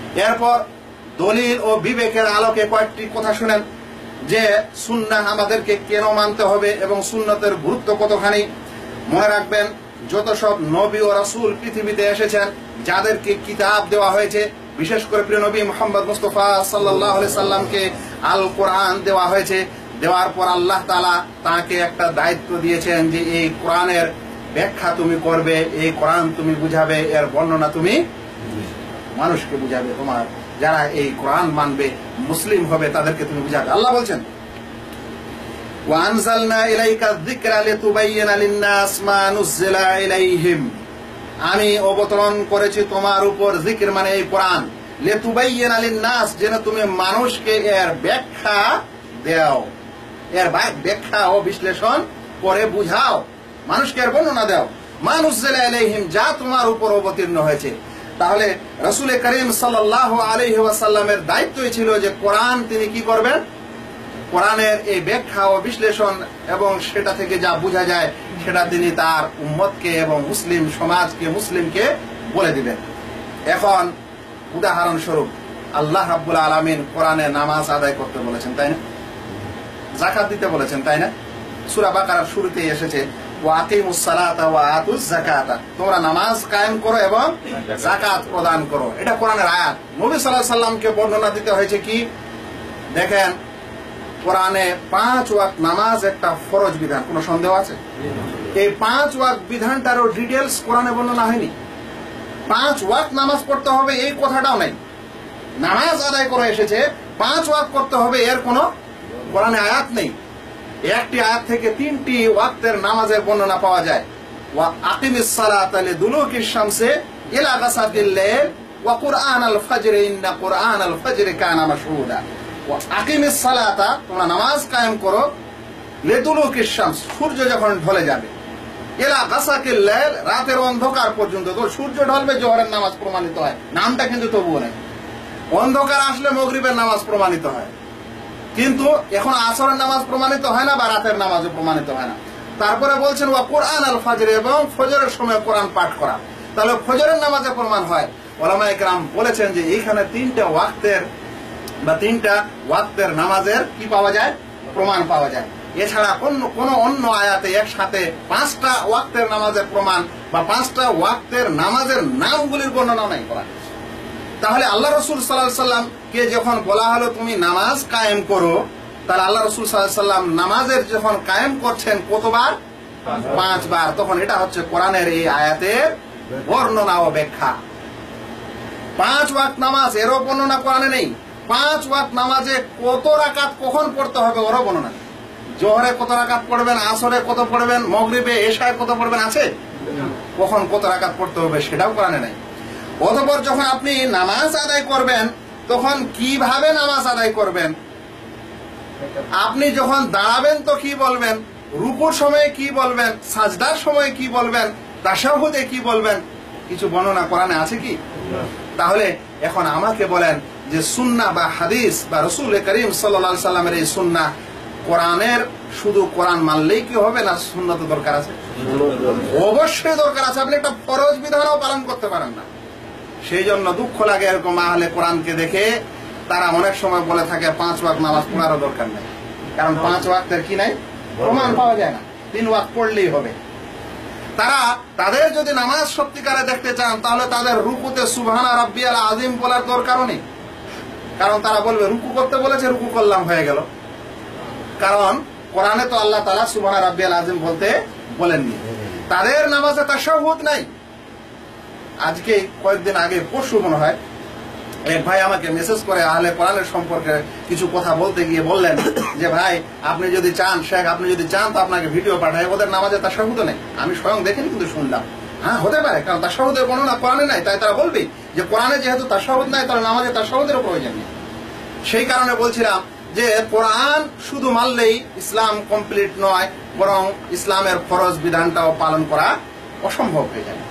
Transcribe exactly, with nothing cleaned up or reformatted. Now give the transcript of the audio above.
এরপর দলিল ও বিবেকের আলোকে কয়েকটি কথা শুনেন যে সুন্নাহ আমাদেরকে কেন মানতে হবে এবং সুন্নতের গুরুত্ব কতখানি। মনে রাখবেন, যত সব নবী ও রাসূল পৃথিবীতে এসেছেন, যাদেরকে কিতাব দেওয়া হয়েছে, বিশেষ করে প্রিয় নবী মুহাম্মদ মুস্তাফা সাল্লাল্লাহু আলাইহি সাল্লামকে আল কোরআন দেওয়া হয়েছে। দেওয়ার পর আল্লাহ তাআলা তাকে একটা দায়িত্ব দিয়েছেন যে এই কোরআনের ব্যাখ্যা তুমি করবে, এই কোরআন তুমি বুঝাবে, এর বর্ণনা তুমি মানুষকে বুঝাবে। তোমার যারা এই কোরআন মানবে, মুসলিম হবে, তাদেরকে তুমি বুঝাবে। আল্লাহ বলছেন, ওয়ানজালনা ইলাইকা যিকরা লিতুবাইয়িনা লিন-নাস মা নুযিলা ইলাইহিম, আমি অবতরণ করেছি তোমার উপর জিকির মানে এই কোরআন, লিতুবাইয়িনা লিন-নাস, যেন তুমি মানুষকে এর ব্যাখ্যা দাও, এর ব্যাখ্যা ও বিশ্লেষণ করে বুঝাও, মানুষকে এর বর্ণনা দাও। মা নুযিলা ইলাইহিম, যা তোমার উপর অবতীর্ণ হয়েছে। তাহলে রাসূল করিম সাল্লাল্লাহু আলাইহি ওয়াসাল্লামের দায়িত্বই ছিল যে কোরআন তিনি কি করবেন, কোরআনের এই ব্যাখ্যা ও বিশ্লেষণ এবং সেটা থেকে যা বোঝা যায় সেটা তিনি তার উম্মতকে এবং মুসলিম সমাজকে, মুসলিমকে বলে দিবেন। এখন উদাহরণস্বরূপ আল্লাহ রাব্বুল আলামিন কোরআনে নামাজ আদায় করতে বলেছেন, তাই না? যাকাত দিতে বলেছেন, তাই না? সূরা বাকারার শুরুতেই এসেছে, ওয়া আকিমুস সালাতা ওয়া আতুজ যাকাতা, তোমরা নামাজ কায়েম করো এবং যাকাত প্রদান করো। এটা কোরআনের আয়াত। নবী সাল্লাল্লাহু আলাইহি সাল্লামকে বর্ণনা দিতে হয়েছে কি? দেখেন, কোরআনে পাঁচ ওয়াক্ত নামাজ একটা ফরজ বিধান, কোনো সন্দেহ আছে? এই পাঁচ ওয়াক্ত বিধানটারও ডিটেলস কোরআনে বর্ণনা হয়নি। পাঁচ ওয়াক্ত নামাজ পড়তে হবে এই কথাটাও নাই। নামাজ আদায় করে এসেছে, পাঁচ ওয়াক্ত করতে হবে এর কোনো কোরআনে আয়াত নেই। একটি আয়াত থেকে তিনটি ওয়াক্তের নামাজের বর্ণনা পাওয়া যায়। ওয়া আকিমিস সালাতা লিদুলুকিশ শামসি ইলা গাসাকিল লাইল ওয়া কুরআনাল ফাজর ইন্না কুরআনাল ফাজরি কানা মাশহুদা। ওয়া আকিমিস সালাতা, তোমরা নামাজ কায়েম করো, লিদুলুকিশ শামস, সূর্য যখন ঢলে যাবে, ইলা গাসাকিল লাইল, রাতের অন্ধকার পর্যন্ত। তো সূর্য ঢলবে জোহরের নামাজ প্রমাণিত হয়, নামটা কিন্তু তবুও নেই। অন্ধকার আসলে মাগরিবের নামাজ প্রমাণিত হয়, কিন্তু এখন আসরের নামাজ প্রমাণিত হয় না বা রাতের নামাজও প্রমাণিত হয় না। তারপরে বলছেন ওয়া কুরআনাল ফাজর, এবং ফজরের সময় কোরআন পাঠ করা। তাহলে ফজরের নামাজে প্রমাণ হয়। উলামায়ে কেরাম বলেছেন যে এইখানে তিনটা ওয়াক্তের বা তিনটা ওয়াক্তের নামাজের কি পাওয়া যায়, প্রমাণ পাওয়া যায়। এছাড়া কোন কোন অন্য আয়াতে একসাথে পাঁচটা ওয়াক্তের নামাজের প্রমাণ বা পাঁচটা ওয়াক্তের নামাজের নামগুলির বর্ণনা নাই করা। তাহলে আল্লাহ রাসূল সাল্লাল্লাহু আলাইহি সাল্লাম কে যখন বলা হলো তুমি নামাজ কায়েম করো, তাহলে আল্লাহ রাসূল সাল্লাল্লাহু আলাইহি সাল্লাম নামাজের যখন কায়েম করছেন কতবার? পাঁচবার। তখন এটা হচ্ছে কোরআনের এই আয়াতের বর্ণনা ও ব্যাখ্যা। পাঁচ ওয়াক্ত নামাজ, এরও বর্ণনা কোরআনে নেই। পাঁচ ওয়াক্ত নামাজে কত রাকাত কখন পড়তে হবে ওরও বর্ণনা নেই। জোহরে কত রাকাত পড়বেন, আসরে কত পড়বেন, মাগরিবে এশায় কত পড়বেন আছে? কখন কত রাকাত পড়তে হবে সেটাও কোরআনে নাই। অতঃপর যখন আপনি নামাজ আদায় করবেন তখন কিভাবে নামাজ আদায় করবেন, আপনি যখন দাঁড়াবেন তো কি বলবেন, রুকুর সময়ে কি বলবেন, সাজদার সময়ে কি বলবেন, তাশাহুদে কি বলবেন, কিছু বর্ণনা কোরআনে আছে কি? তাহলে এখন আমাকে বলেন যে সুন্নাহ বা হাদিস বা রাসূল করিম সাল্লাল্লাহু আলাইহি সাল্লামের এই সুন্নাহ, কোরআনের শুধু কোরআন মানলেই কি হবে না, সুন্নাত দরকার আছে? অবশ্যই দরকার আছে। আপনি একটা ফরজ বিধানও পালন করতে পারেন না। সেই জন্য দুঃখ লাগে এরকম আহলে কোরআনকে দেখে, তারা অনেক সময় বলে থাকে পাঁচ ওয়াক্ত নামাজ পড়ারও দরকার নাই, কারণ পাঁচ ওয়াক্তের কি নাই, প্রমাণ পাওয়া যায় না, তিন ওয়াক্ত পড়লেই হবে। তারা তাদের যদি নামাজ সত্যিকারে দেখতে চান তাহলে তাদের রুকুতে সুবহানা রাব্বিয়াল আযীম বলার দরকারও নেই, কারণ তারা বলবে রুকু করতে বলেছে, রুকু করলাম হয়ে গেল। কারণ কোরআনে তো আল্লাহ তাআলা সুবহানা রাব্বিয়াল আযীম বলতে বলেননি। তাদের নামাজে তাশাহুদ নাই। আজকে কয়েকদিন আগে, পরশু মনে হয়, এক ভাই আমাকে মেসেজ করে আহলে কোরআনের সম্পর্কে কিছু কথা বলতে গিয়ে বললেন যে ভাই আপনি যদি চান, শেখ আপনি যদি চান তো আপনাকে ভিডিও পাঠাই, ওদের নামাজে তাশাহুদ নেই। আমি স্বয়ং দেখিনি কিন্তু শুনলাম। হ্যাঁ, হতে পারে, কারণ তাশাহুদের বর্ণনা কোরআনে নাই, তাই তারা বলবে যে কোরআনে যেহেতু তাশাহুদ নাই তাহলে নামাজে তাশাহুদেরও প্রয়োজন নেই। সেই কারণে বলছিলাম যে কোরআন শুধু মানলেই ইসলাম কমপ্লিট নয়, বরং ইসলামের ফরজ বিধানটাও পালন করা অসম্ভব হয়ে যাবে।